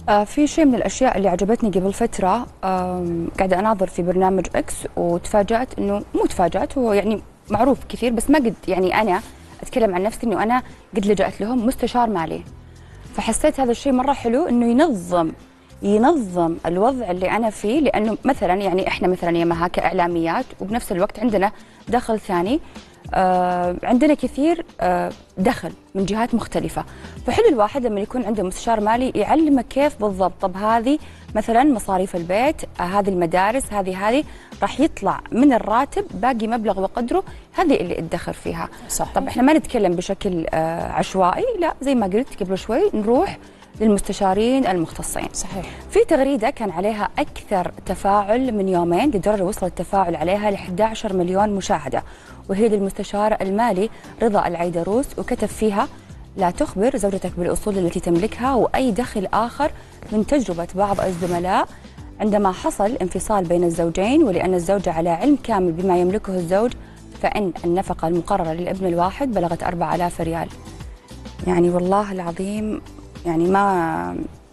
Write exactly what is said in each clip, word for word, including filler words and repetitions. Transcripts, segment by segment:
آه في شيء من الاشياء اللي عجبتني قبل فتره، قاعده اناظر في برنامج اكس وتفاجات انه مو تفاجات، هو يعني معروف كثير بس ما قد يعني انا اتكلم عن نفسي انه انا قد لجأت لهم مستشار مالي. فحسيت هذا الشيء مره حلو انه ينظم ينظم الوضع اللي انا فيه، لانه مثلا يعني احنا مثلا يا مها كاعلاميات وبنفس الوقت عندنا دخل ثاني، آه عندنا كثير آه دخل من جهات مختلفة. فحلو الواحد لما يكون عنده مستشار مالي يعلمه كيف بالضبط، طب هذه مثلا مصاريف البيت، آه هذه المدارس، هذه هذه راح يطلع من الراتب باقي مبلغ وقدره، هذه اللي ادخر فيها. صح. طب احنا ما نتكلم بشكل آه عشوائي، لا زي ما قلت قبل شوي نروح للمستشارين المختصين. صحيح. في تغريدة كان عليها أكثر تفاعل من يومين، لدرجة وصل التفاعل عليها ل أحد عشر مليون مشاهدة، وهي للمستشار المالي رضا العيدروس، وكتب فيها: لا تخبر زوجتك بالأصول التي تملكها وأي دخل آخر من تجربة بعض الزملاء عندما حصل انفصال بين الزوجين، ولأن الزوجة على علم كامل بما يملكه الزوج، فإن النفقة المقررة للابن الواحد بلغت أربعة آلاف ريال. يعني والله العظيم يعني ما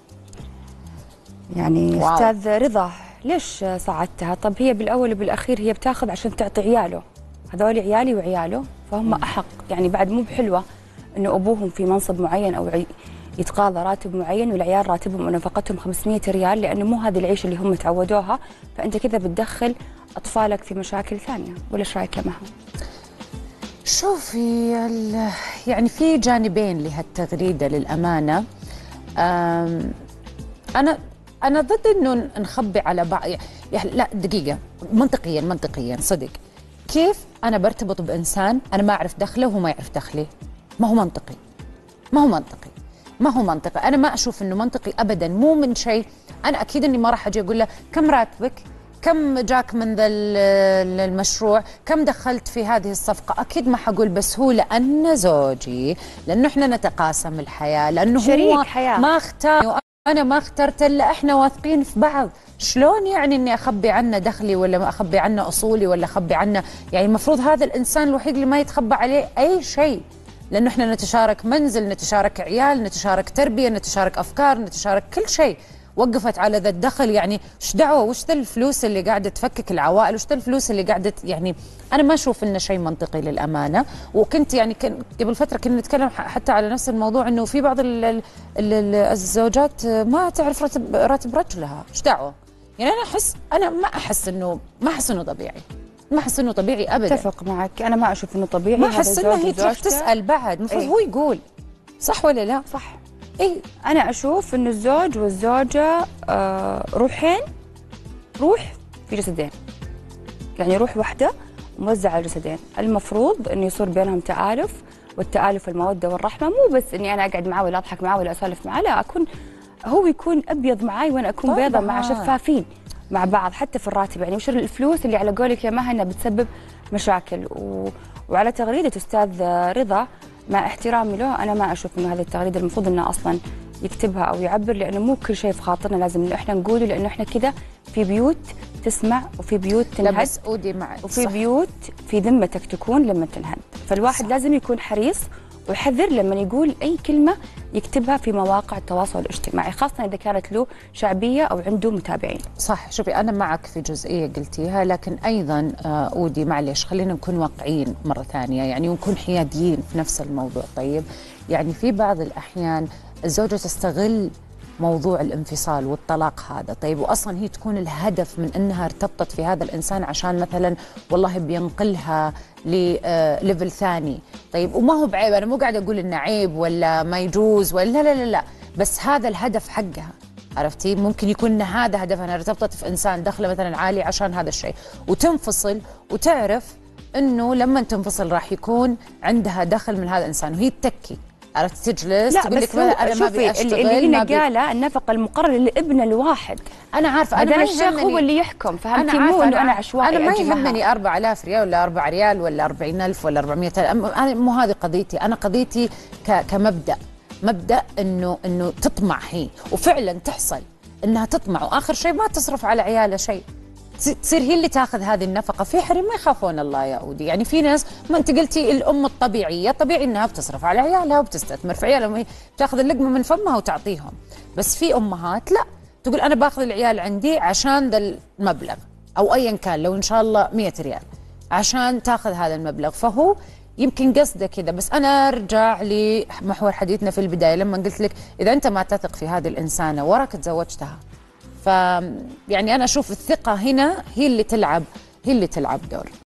يعني واو. أستاذ رضا ليش صعدتها؟ طب هي بالأول وبالأخير هي بتاخذ عشان تعطي عياله، هذول عيالي وعياله، فهم أحق. يعني بعد مو بحلوة إنه أبوهم في منصب معين أو يتقاضى راتب معين والعيال راتبهم ونفقتهم خمسمئة ريال، لأنه مو هذه العيشة اللي هم تعودوها، فأنت كذا بتدخل أطفالك في مشاكل ثانية. ولا إيش رأيك يا مها؟ شوفي، يعني في جانبين لهالتغريدة للأمانة. أنا أنا ضد إنه نخبي على بعض. يعني لا دقيقة، منطقيا منطقيا صدق، كيف أنا برتبط بإنسان أنا ما أعرف دخله وهو ما يعرف دخلي؟ ما هو منطقي، ما هو منطقي، ما هو منطقي. أنا ما أشوف إنه منطقي أبدا. مو من شيء، أنا أكيد إني ما راح أجي أقول له كم راتبك؟ كم جاك من ذا المشروع؟ كم دخلت في هذه الصفقة؟ أكيد ما حقول، بس هو لأنه زوجي، لأنه إحنا نتقاسم الحياة، لأنه شريك هو حياة. ما اختار وأنا ما اخترت إلا إحنا واثقين في بعض. شلون يعني إني أخبي عنه دخلي ولا ما أخبي عنه أصولي ولا أخبي عنه؟ يعني المفروض هذا الإنسان الوحيد اللي ما يتخبى عليه أي شيء، لأنه إحنا نتشارك منزل، نتشارك عيال، نتشارك تربية، نتشارك أفكار، نتشارك كل شيء. وقفت على ذا الدخل، يعني ايش دعوه؟ وش ذا الفلوس اللي قاعده تفكك العوائل؟ وش ذا الفلوس اللي قاعده؟ يعني انا ما اشوف انه شيء منطقي للامانه. وكنت يعني كن قبل فتره كنا نتكلم حتى على نفس الموضوع، انه في بعض ال ال ال الزوجات ما تعرف راتب راتب رجلها. ايش دعوه؟ يعني انا احس انا ما احس انه ما احس انه طبيعي، ما احس انه طبيعي ابدا. اتفق معك، انا ما اشوف انه طبيعي. ما احس انه هي تروح تسال بعد، المفروض ايه؟ هو يقول صح ولا لا؟ صح. اي أنا أشوف إنه الزوج والزوجة آه روحين، روح في جسدين، يعني روح واحدة موزعة على الجسدين. المفروض إنه يصير بينهم تآلف، والتآلف المودة والرحمة، مو بس إني أنا أقعد معاه ولا أضحك معاه ولا أسولف معاه، لا، أكون هو يكون أبيض معاي وأنا أكون طبعا بيضة مع، شفافين مع بعض حتى في الراتب. يعني وش الفلوس اللي على قولك يا مها إنها بتسبب مشاكل. و... وعلى تغريدة أستاذ رضا، مع احترامي له، انا ما اشوف انه هذه التغريده المفروض انه اصلا يكتبها او يعبر، لانه مو كل شيء في خاطرنا لازم انه احنا نقوله، لانه احنا كذا في بيوت تسمع وفي بيوت تنهد. لا بس اودي معك، وفي صح. بيوت في ذمتك تكون لما تنهد. فالواحد صح. لازم يكون حريص ويحذر لما يقول اي كلمه يكتبها في مواقع التواصل الاجتماعي، خاصه اذا كانت له شعبيه او عنده متابعين. صح. شوفي، انا معك في جزئيه قلتيها، لكن ايضا اودي معلش خلينا نكون واقعيين مره ثانيه، يعني ونكون حياديين في نفس الموضوع. طيب، يعني في بعض الاحيان الزوجه تستغل موضوع الانفصال والطلاق هذا، طيب، واصلا هي تكون الهدف من انها ارتبطت في هذا الانسان عشان مثلا والله بينقلها لليفل ثاني. طيب، وما هو بعيب، انا مو قاعده اقول انه عيب ولا ما يجوز ولا لا لا لا، بس هذا الهدف حقها. عرفتي؟ ممكن يكون ان هذا هدفها، انا ارتبطت في انسان دخله مثلا عالي عشان هذا الشيء، وتنفصل وتعرف انه لما تنفصل راح يكون عندها دخل من هذا الانسان، وهي تتكي. عرفت؟ تجلس تقول لك انا ما ابي اشتغل. اللي هنا قاله النفقه المقرره لابن الواحد. انا عارفه، انا الشيخ هو اللي يحكم، فهمتي؟ مو انه انا عشوائي. انا ما يهمني أربعة آلاف ريال ولا أربعة ريال ولا أربعين ألف ولا أربعمئة ألف، انا مو هذه قضيتي. انا قضيتي كمبدا، مبدا انه انه تطمع هي، وفعلا تحصل انها تطمع، واخر شيء ما تصرف على عيالها شيء. تصير هي اللي تاخذ هذه النفقه. في حريم ما يخافون الله يا اودي، يعني في ناس، ما انت قلتي الام الطبيعيه طبيعي انها بتصرف على عيالها وبتستثمر في عيالها وهي بتاخذ اللقمه من فمها وتعطيهم، بس في امهات لا، تقول انا باخذ العيال عندي عشان ذا المبلغ او ايا كان، لو ان شاء الله مئة ريال عشان تاخذ هذا المبلغ. فهو يمكن قصده كذا. بس انا ارجع لمحور حديثنا في البدايه لما قلت لك اذا انت ما تثق في هذه الانسانه وراك تزوجتها، ف يعني انا اشوف الثقه هنا هي اللي تلعب هي اللي تلعب دور.